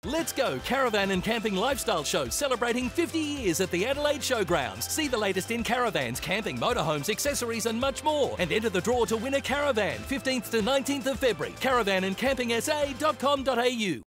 Let's go Caravan and Camping Lifestyle Show celebrating 50 years at the Adelaide Showgrounds. See the latest in caravans, camping, motorhomes, accessories and much more. And enter the draw to win a caravan 15th to 19th of February. caravanandcampingsa.com.au